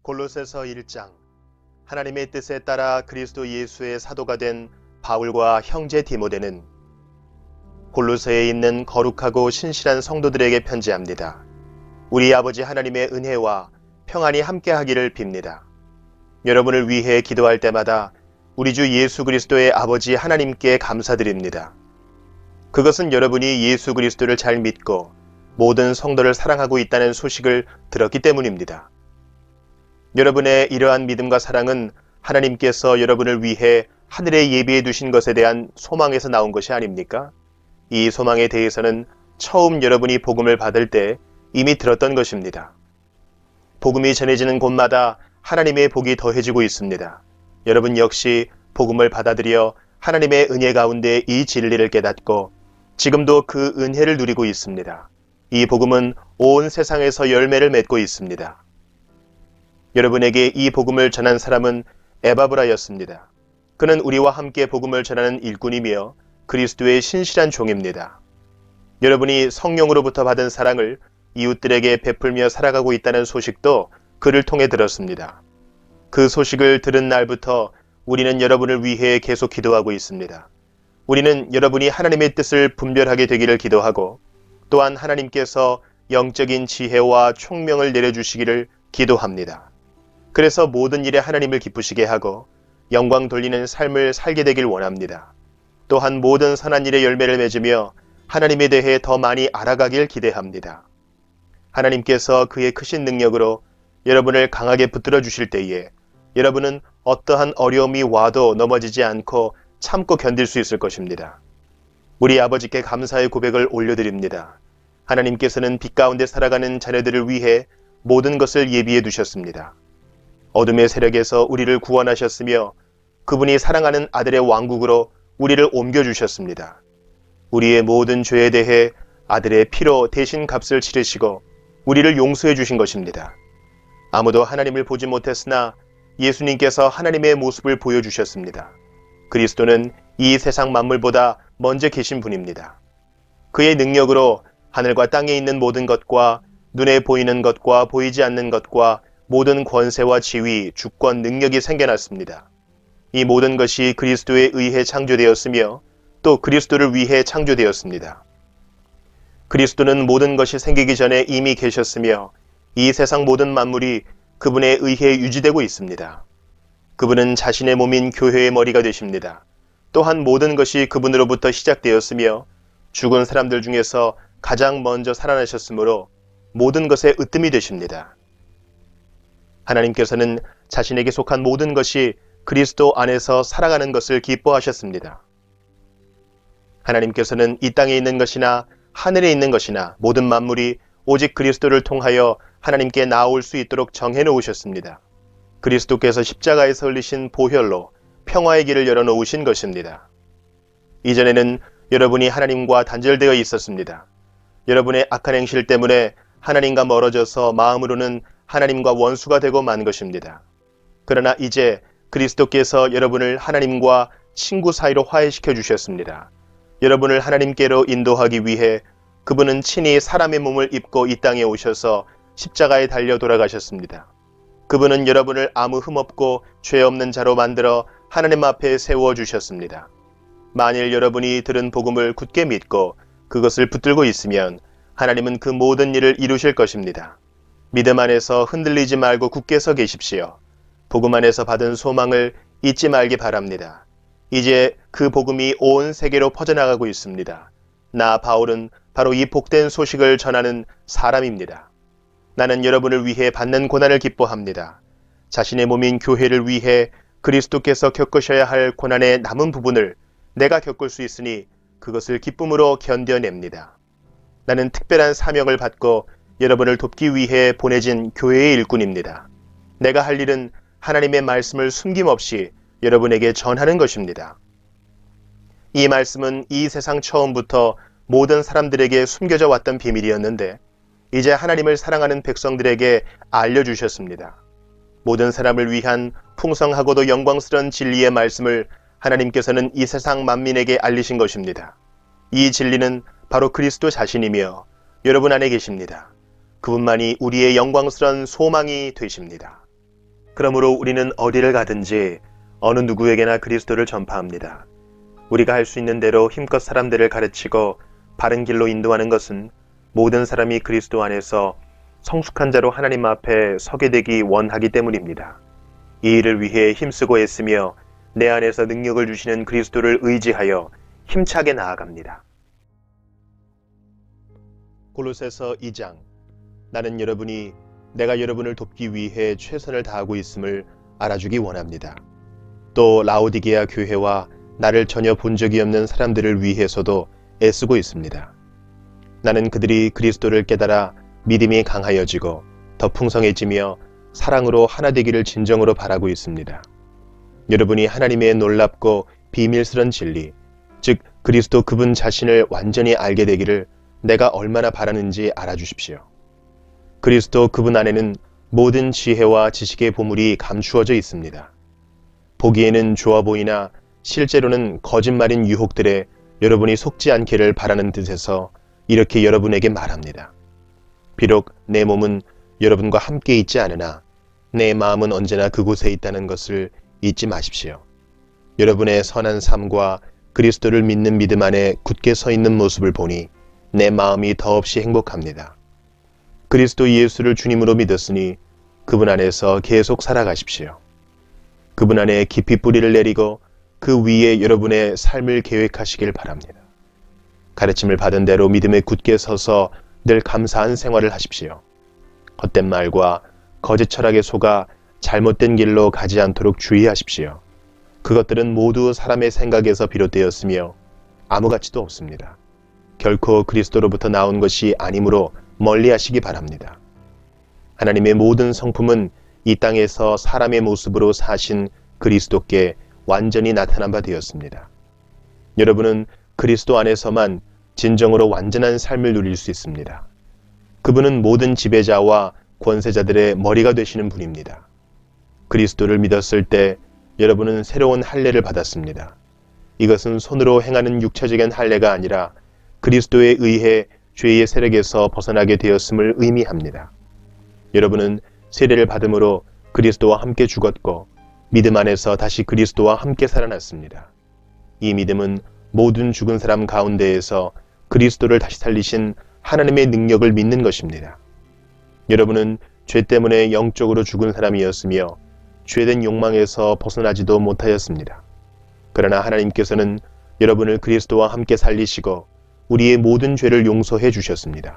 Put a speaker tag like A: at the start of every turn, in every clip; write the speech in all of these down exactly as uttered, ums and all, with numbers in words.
A: 골로새서 일 장. 하나님의 뜻에 따라 그리스도 예수의 사도가 된 바울과 형제 디모데는 골로새에 있는 거룩하고 신실한 성도들에게 편지합니다. 우리 아버지 하나님의 은혜와 평안이 함께하기를 빕니다. 여러분을 위해 기도할 때마다 우리 주 예수 그리스도의 아버지 하나님께 감사드립니다. 그것은 여러분이 예수 그리스도를 잘 믿고 모든 성도를 사랑하고 있다는 소식을 들었기 때문입니다. 여러분의 이러한 믿음과 사랑은 하나님께서 여러분을 위해 하늘에 예비해 두신 것에 대한 소망에서 나온 것이 아닙니까? 이 소망에 대해서는 처음 여러분이 복음을 받을 때 이미 들었던 것입니다. 복음이 전해지는 곳마다 하나님의 복이 더해지고 있습니다. 여러분 역시 복음을 받아들여 하나님의 은혜 가운데 이 진리를 깨닫고 지금도 그 은혜를 누리고 있습니다. 이 복음은 온 세상에서 열매를 맺고 있습니다. 여러분에게 이 복음을 전한 사람은 에바브라였습니다. 그는 우리와 함께 복음을 전하는 일꾼이며 그리스도의 신실한 종입니다. 여러분이 성령으로부터 받은 사랑을 이웃들에게 베풀며 살아가고 있다는 소식도 그를 통해 들었습니다. 그 소식을 들은 날부터 우리는 여러분을 위해 계속 기도하고 있습니다. 우리는 여러분이 하나님의 뜻을 분별하게 되기를 기도하고 또한 하나님께서 영적인 지혜와 총명을 내려주시기를 기도합니다. 그래서 모든 일에 하나님을 기쁘시게 하고 영광 돌리는 삶을 살게 되길 원합니다. 또한 모든 선한 일에 열매를 맺으며 하나님에 대해 더 많이 알아가길 기대합니다. 하나님께서 그의 크신 능력으로 여러분을 강하게 붙들어 주실 때에 여러분은 어떠한 어려움이 와도 넘어지지 않고 참고 견딜 수 있을 것입니다. 우리 아버지께 감사의 고백을 올려드립니다. 하나님께서는 빛 가운데 살아가는 자녀들을 위해 모든 것을 예비해 두셨습니다. 어둠의 세력에서 우리를 구원하셨으며 그분이 사랑하는 아들의 왕국으로 우리를 옮겨주셨습니다. 우리의 모든 죄에 대해 아들의 피로 대신 값을 치르시고 우리를 용서해 주신 것입니다. 아무도 하나님을 보지 못했으나 예수님께서 하나님의 모습을 보여주셨습니다. 그리스도는 이 세상 만물보다 먼저 계신 분입니다. 그의 능력으로 하늘과 땅에 있는 모든 것과 눈에 보이는 것과 보이지 않는 것과 모든 권세와 지위, 주권, 능력이 생겨났습니다. 이 모든 것이 그리스도에 의해 창조되었으며 또 그리스도를 위해 창조되었습니다. 그리스도는 모든 것이 생기기 전에 이미 계셨으며 이 세상 모든 만물이 그분에 의해 유지되고 있습니다. 그분은 자신의 몸인 교회의 머리가 되십니다. 또한 모든 것이 그분으로부터 시작되었으며 죽은 사람들 중에서 가장 먼저 살아나셨으므로 모든 것의 으뜸이 되십니다. 하나님께서는 자신에게 속한 모든 것이 그리스도 안에서 살아가는 것을 기뻐하셨습니다. 하나님께서는 이 땅에 있는 것이나 하늘에 있는 것이나 모든 만물이 오직 그리스도를 통하여 하나님께 나아올 수 있도록 정해 놓으셨습니다. 그리스도께서 십자가에서 흘리신 보혈로 평화의 길을 열어놓으신 것입니다. 이전에는 여러분이 하나님과 단절되어 있었습니다. 여러분의 악한 행실 때문에 하나님과 멀어져서 마음으로는 하나님과 원수가 되고 만 것입니다. 그러나 이제 그리스도께서 여러분을 하나님과 친구 사이로 화해시켜 주셨습니다. 여러분을 하나님께로 인도하기 위해 그분은 친히 사람의 몸을 입고 이 땅에 오셔서 십자가에 달려 돌아가셨습니다. 그분은 여러분을 아무 흠없고 죄 없는 자로 만들어 하나님 앞에 세워 주셨습니다. 만일 여러분이 들은 복음을 굳게 믿고 그것을 붙들고 있으면 하나님은 그 모든 일을 이루실 것입니다. 믿음 안에서 흔들리지 말고 굳게 서 계십시오. 복음 안에서 받은 소망을 잊지 말기 바랍니다. 이제 그 복음이 온 세계로 퍼져나가고 있습니다. 나 바울은 바로 이 복된 소식을 전하는 사람입니다. 나는 여러분을 위해 받는 고난을 기뻐합니다. 자신의 몸인 교회를 위해 그리스도께서 겪으셔야 할 고난의 남은 부분을 내가 겪을 수 있으니 그것을 기쁨으로 견뎌냅니다. 나는 특별한 사명을 받고 여러분을 돕기 위해 보내진 교회의 일꾼입니다. 내가 할 일은 하나님의 말씀을 숨김없이 여러분에게 전하는 것입니다. 이 말씀은 이 세상 처음부터 모든 사람들에게 숨겨져 왔던 비밀이었는데 이제 하나님을 사랑하는 백성들에게 알려주셨습니다. 모든 사람을 위한 풍성하고도 영광스러운 진리의 말씀을 하나님께서는 이 세상 만민에게 알리신 것입니다. 이 진리는 바로 그리스도 자신이며 여러분 안에 계십니다. 그분만이 우리의 영광스러운 소망이 되십니다. 그러므로 우리는 어디를 가든지 어느 누구에게나 그리스도를 전파합니다. 우리가 할 수 있는 대로 힘껏 사람들을 가르치고 바른 길로 인도하는 것은 모든 사람이 그리스도 안에서 성숙한 자로 하나님 앞에 서게 되기 원하기 때문입니다. 이 일을 위해 힘쓰고 애쓰며 내 안에서 능력을 주시는 그리스도를 의지하여 힘차게 나아갑니다. 골로새서 이 장. 나는 여러분이 내가 여러분을 돕기 위해 최선을 다하고 있음을 알아주기 원합니다. 또 라오디게아 교회와 나를 전혀 본 적이 없는 사람들을 위해서도 애쓰고 있습니다. 나는 그들이 그리스도를 깨달아 믿음이 강하여지고 더 풍성해지며 사랑으로 하나 되기를 진정으로 바라고 있습니다. 여러분이 하나님의 놀랍고 비밀스런 진리, 즉 그리스도 그분 자신을 완전히 알게 되기를 내가 얼마나 바라는지 알아주십시오. 그리스도 그분 안에는 모든 지혜와 지식의 보물이 감추어져 있습니다. 보기에는 좋아 보이나 실제로는 거짓말인 유혹들에 여러분이 속지 않기를 바라는 뜻에서 이렇게 여러분에게 말합니다. 비록 내 몸은 여러분과 함께 있지 않으나 내 마음은 언제나 그곳에 있다는 것을 잊지 마십시오. 여러분의 선한 삶과 그리스도를 믿는 믿음 안에 굳게 서 있는 모습을 보니 내 마음이 더없이 행복합니다. 그리스도 예수를 주님으로 믿었으니 그분 안에서 계속 살아가십시오. 그분 안에 깊이 뿌리를 내리고 그 위에 여러분의 삶을 계획하시길 바랍니다. 가르침을 받은 대로 믿음에 굳게 서서 늘 감사한 생활을 하십시오. 헛된 말과 거짓 철학에 속아 잘못된 길로 가지 않도록 주의하십시오. 그것들은 모두 사람의 생각에서 비롯되었으며 아무 가치도 없습니다. 결코 그리스도로부터 나온 것이 아니므로 멀리하시기 바랍니다. 하나님의 모든 성품은 이 땅에서 사람의 모습으로 사신 그리스도께 완전히 나타난 바 되었습니다. 여러분은 그리스도 안에서만 진정으로 완전한 삶을 누릴 수 있습니다. 그분은 모든 지배자와 권세자들의 머리가 되시는 분입니다. 그리스도를 믿었을 때 여러분은 새로운 할례를 받았습니다. 이것은 손으로 행하는 육체적인 할례가 아니라 그리스도에 의해 죄의 세력에서 벗어나게 되었음을 의미합니다. 여러분은 세례를 받음으로 그리스도와 함께 죽었고 믿음 안에서 다시 그리스도와 함께 살아났습니다. 이 믿음은 모든 죽은 사람 가운데에서 그리스도를 다시 살리신 하나님의 능력을 믿는 것입니다. 여러분은 죄 때문에 영적으로 죽은 사람이었으며 죄된 욕망에서 벗어나지도 못하였습니다. 그러나 하나님께서는 여러분을 그리스도와 함께 살리시고 우리의 모든 죄를 용서해 주셨습니다.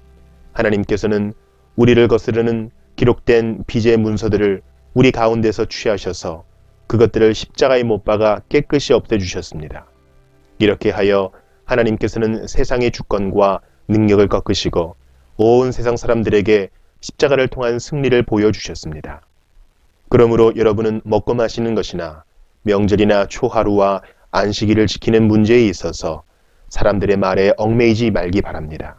A: 하나님께서는 우리를 거스르는 기록된 빚의 문서들을 우리 가운데서 취하셔서 그것들을 십자가에 못 박아 깨끗이 없애주셨습니다. 이렇게 하여 하나님께서는 세상의 주권과 능력을 꺾으시고 온 세상 사람들에게 십자가를 통한 승리를 보여주셨습니다. 그러므로 여러분은 먹고 마시는 것이나 명절이나 초하루와 안식일을 지키는 문제에 있어서 사람들의 말에 얽매이지 말기 바랍니다.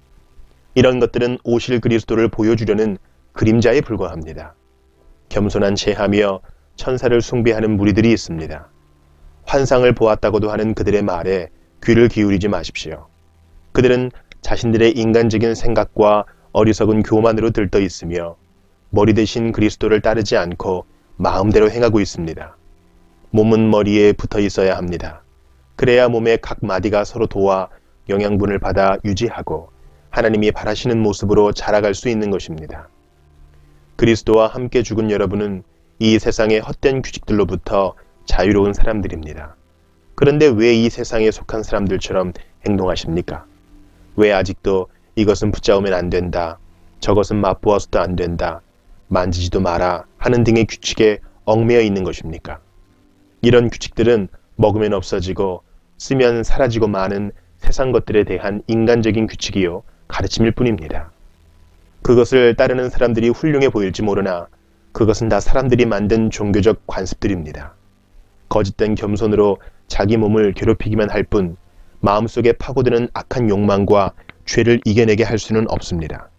A: 이런 것들은 오실 그리스도를 보여주려는 그림자에 불과합니다. 겸손한 체하며 천사를 숭배하는 무리들이 있습니다. 환상을 보았다고도 하는 그들의 말에 귀를 기울이지 마십시오. 그들은 자신들의 인간적인 생각과 어리석은 교만으로 들떠 있으며 머리 대신 그리스도를 따르지 않고 마음대로 행하고 있습니다. 몸은 머리에 붙어 있어야 합니다. 그래야 몸의 각 마디가 서로 도와 영양분을 받아 유지하고 하나님이 바라시는 모습으로 자라갈 수 있는 것입니다. 그리스도와 함께 죽은 여러분은 이 세상의 헛된 규칙들로부터 자유로운 사람들입니다. 그런데 왜 이 세상에 속한 사람들처럼 행동하십니까? 왜 아직도 이것은 붙잡으면 안 된다, 저것은 맛보아서도 안 된다, 만지지도 마라 하는 등의 규칙에 얽매여 있는 것입니까? 이런 규칙들은 먹으면 없어지고 쓰면 사라지고 마는 세상 것들에 대한 인간적인 규칙이요 가르침일 뿐입니다. 그것을 따르는 사람들이 훌륭해 보일지 모르나 그것은 다 사람들이 만든 종교적 관습들입니다. 거짓된 겸손으로 자기 몸을 괴롭히기만 할 뿐 마음속에 파고드는 악한 욕망과 죄를 이겨내게 할 수는 없습니다.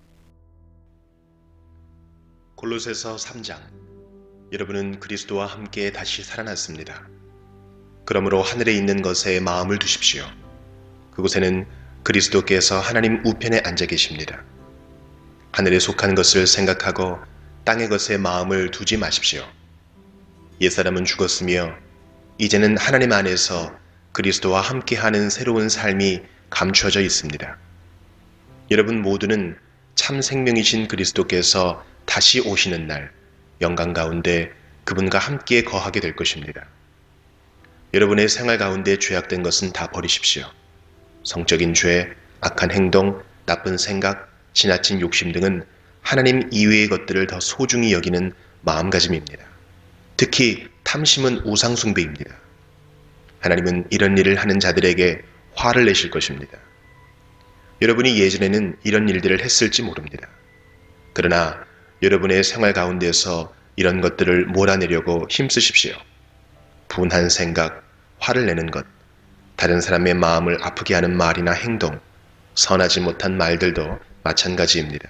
A: 골로새서 삼 장. 여러분은 그리스도와 함께 다시 살아났습니다. 그러므로 하늘에 있는 것에 마음을 두십시오. 그곳에는 그리스도께서 하나님 우편에 앉아 계십니다. 하늘에 속한 것을 생각하고 땅의 것에 마음을 두지 마십시오. 옛사람은 죽었으며 이제는 하나님 안에서 그리스도와 함께하는 새로운 삶이 감추어져 있습니다. 여러분 모두는 참 생명이신 그리스도께서 다시 오시는 날 영광 가운데 그분과 함께 거하게 될 것입니다. 여러분의 생활 가운데 죄악된 것은 다 버리십시오. 성적인 죄, 악한 행동, 나쁜 생각, 지나친 욕심 등은 하나님 이외의 것들을 더 소중히 여기는 마음가짐입니다. 특히 탐심은 우상숭배입니다. 하나님은 이런 일을 하는 자들에게 화를 내실 것입니다. 여러분이 예전에는 이런 일들을 했을지 모릅니다. 그러나 여러분의 생활 가운데서 이런 것들을 몰아내려고 힘쓰십시오. 분한 생각, 화를 내는 것, 다른 사람의 마음을 아프게 하는 말이나 행동, 선하지 못한 말들도 마찬가지입니다.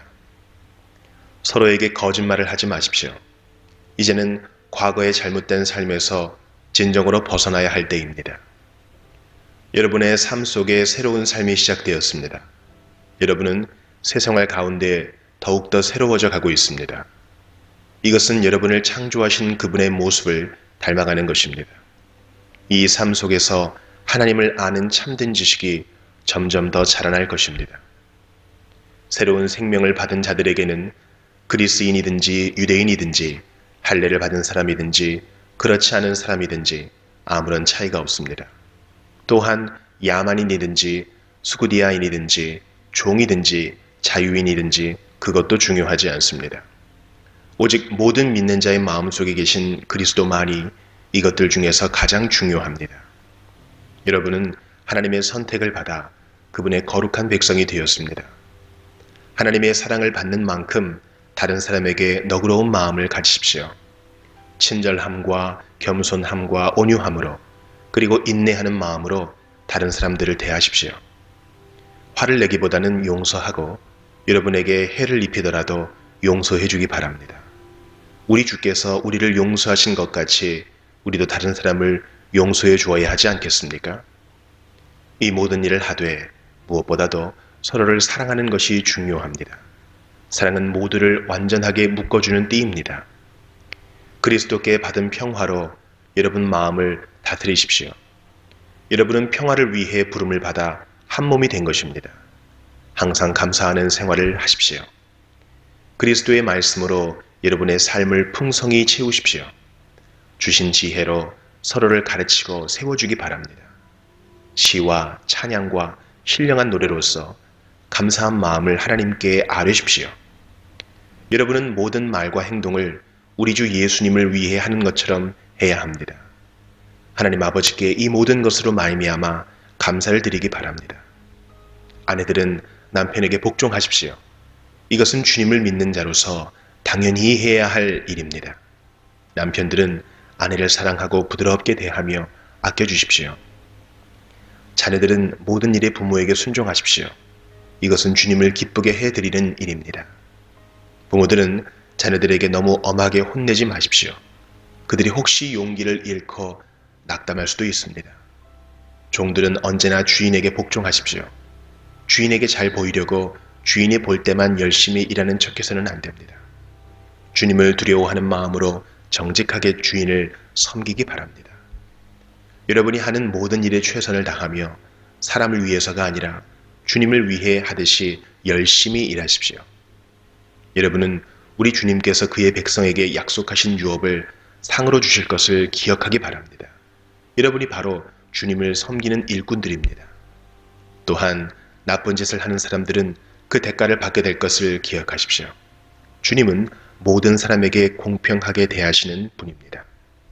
A: 서로에게 거짓말을 하지 마십시오. 이제는 과거의 잘못된 삶에서 진정으로 벗어나야 할 때입니다. 여러분의 삶 속에 새로운 삶이 시작되었습니다. 여러분은 새 생활 가운데 더욱더 새로워져 가고 있습니다. 이것은 여러분을 창조하신 그분의 모습을 닮아가는 것입니다. 이 삶 속에서 하나님을 아는 참된 지식이 점점 더 자라날 것입니다. 새로운 생명을 받은 자들에게는 그리스인이든지 유대인이든지 할례를 받은 사람이든지 그렇지 않은 사람이든지 아무런 차이가 없습니다. 또한 야만인이든지 수구디아인이든지 종이든지 자유인이든지 그것도 중요하지 않습니다. 오직 모든 믿는 자의 마음속에 계신 그리스도만이 이것들 중에서 가장 중요합니다. 여러분은 하나님의 선택을 받아 그분의 거룩한 백성이 되었습니다. 하나님의 사랑을 받는 만큼 다른 사람에게 너그러운 마음을 가지십시오. 친절함과 겸손함과 온유함으로 그리고 인내하는 마음으로 다른 사람들을 대하십시오. 화를 내기보다는 용서하고 여러분에게 해를 입히더라도 용서해 주기 바랍니다. 우리 주께서 우리를 용서하신 것 같이 우리도 다른 사람을 용서해 주어야 하지 않겠습니까? 이 모든 일을 하되 무엇보다도 서로를 사랑하는 것이 중요합니다. 사랑은 모두를 완전하게 묶어주는 띠입니다. 그리스도께 받은 평화로 여러분 마음을 다스리십시오. 여러분은 평화를 위해 부름을 받아 한 몸이 된 것입니다. 항상 감사하는 생활을 하십시오. 그리스도의 말씀으로 여러분의 삶을 풍성히 채우십시오. 주신 지혜로 서로를 가르치고 세워주기 바랍니다. 시와 찬양과 신령한 노래로서 감사한 마음을 하나님께 아뢰십시오. 여러분은 모든 말과 행동을 우리 주 예수님을 위해 하는 것처럼 해야 합니다. 하나님 아버지께 이 모든 것으로 말미암아 감사를 드리기 바랍니다. 아내들은 남편에게 복종하십시오. 이것은 주님을 믿는 자로서 당연히 해야 할 일입니다. 남편들은 아내를 사랑하고 부드럽게 대하며 아껴주십시오. 자녀들은 모든 일에 부모에게 순종하십시오. 이것은 주님을 기쁘게 해드리는 일입니다. 부모들은 자녀들에게 너무 엄하게 혼내지 마십시오. 그들이 혹시 용기를 잃고 낙담할 수도 있습니다. 종들은 언제나 주인에게 복종하십시오. 주인에게 잘 보이려고 주인이 볼 때만 열심히 일하는 척해서는 안 됩니다. 주님을 두려워하는 마음으로 정직하게 주인을 섬기기 바랍니다. 여러분이 하는 모든 일에 최선을 다하며 사람을 위해서가 아니라 주님을 위해 하듯이 열심히 일하십시오. 여러분은 우리 주님께서 그의 백성에게 약속하신 유업을 상으로 주실 것을 기억하기 바랍니다. 여러분이 바로 주님을 섬기는 일꾼들입니다. 또한 나쁜 짓을 하는 사람들은 그 대가를 받게 될 것을 기억하십시오. 주님은 모든 사람에게 공평하게 대하시는 분입니다.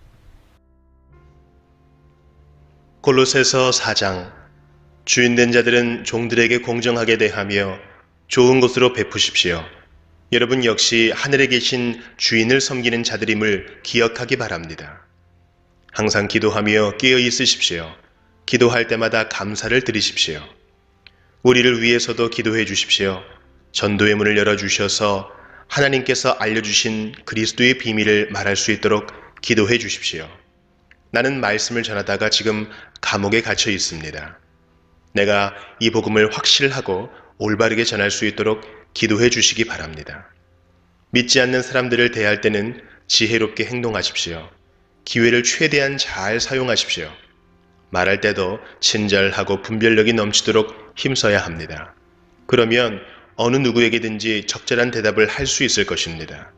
A: 골로새서 사 장. 주인된 자들은 종들에게 공정하게 대하며 좋은 것으로 베푸십시오. 여러분 역시 하늘에 계신 주인을 섬기는 자들임을 기억하기 바랍니다. 항상 기도하며 깨어 있으십시오. 기도할 때마다 감사를 드리십시오. 우리를 위해서도 기도해 주십시오. 전도의 문을 열어주셔서 하나님께서 알려주신 그리스도의 비밀을 말할 수 있도록 기도해 주십시오. 나는 말씀을 전하다가 지금 감옥에 갇혀 있습니다. 내가 이 복음을 확실하고 올바르게 전할 수 있도록 기도해 주시기 바랍니다. 믿지 않는 사람들을 대할 때는 지혜롭게 행동하십시오. 기회를 최대한 잘 사용하십시오. 말할 때도 친절하고 분별력이 넘치도록 힘써야 합니다. 그러면 어느 누구에게든지 적절한 대답을 할 수 있을 것입니다.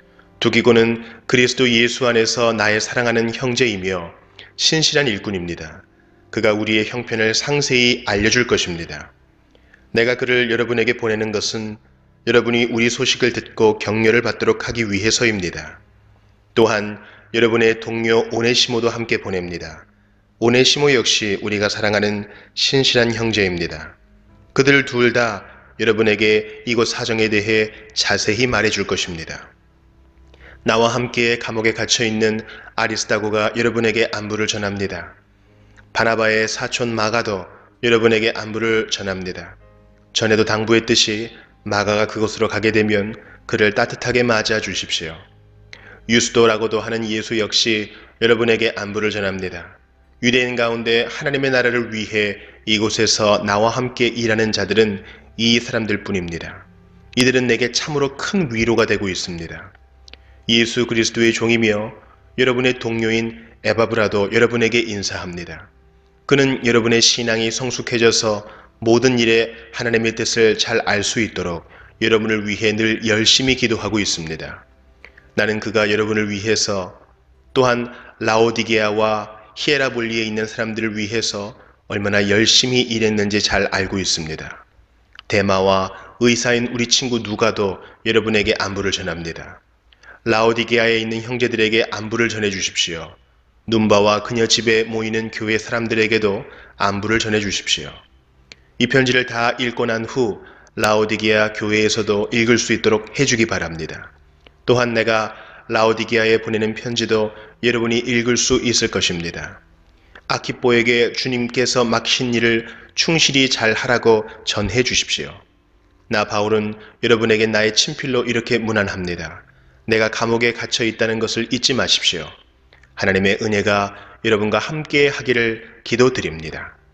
A: 두기고는 그리스도 예수 안에서 나의 사랑하는 형제이며 신실한 일꾼입니다. 그가 우리의 형편을 상세히 알려줄 것입니다. 내가 그를 여러분에게 보내는 것은 여러분이 우리 소식을 듣고 격려를 받도록 하기 위해서입니다. 또한 여러분의 동료 오네시모도 함께 보냅니다. 오네시모 역시 우리가 사랑하는 신실한 형제입니다. 그들 둘 다 여러분에게 이곳 사정에 대해 자세히 말해줄 것입니다. 나와 함께 감옥에 갇혀있는 아리스다고가 여러분에게 안부를 전합니다. 바나바의 사촌 마가도 여러분에게 안부를 전합니다. 전에도 당부했듯이 마가가 그곳으로 가게 되면 그를 따뜻하게 맞아 주십시오. 유스도라고도 하는 예수 역시 여러분에게 안부를 전합니다. 유대인 가운데 하나님의 나라를 위해 이곳에서 나와 함께 일하는 자들은 이 사람들 뿐입니다. 이들은 내게 참으로 큰 위로가 되고 있습니다. 예수 그리스도의 종이며 여러분의 동료인 에바브라도 여러분에게 인사합니다. 그는 여러분의 신앙이 성숙해져서 모든 일에 하나님의 뜻을 잘 알 수 있도록 여러분을 위해 늘 열심히 기도하고 있습니다. 나는 그가 여러분을 위해서 또한 라오디게아와 히에라볼리에 있는 라오디게아를 위해서 얼마나 열심히 일했는지 잘 알고 있습니다. 데마와 의사인 우리 친구 누가도 여러분에게 안부를 전합니다. 라오디게아에 있는 형제들에게 안부를 전해주십시오. 눈바와 그녀 집에 모이는 교회 사람들에게도 안부를 전해주십시오. 이 편지를 다 읽고 난 후 라오디게아 교회에서도 읽을 수 있도록 해주기 바랍니다. 또한 내가 라오디게아에 보내는 편지도 여러분이 읽을 수 있을 것입니다. 아키뽀에게 주님께서 맡긴 일을 충실히 잘 하라고 전해 주십시오. 나 바울은 여러분에게 나의 친필로 이렇게 문안합니다. 내가 감옥에 갇혀 있다는 것을 잊지 마십시오. 하나님의 은혜가 여러분과 함께 하기를 기도드립니다.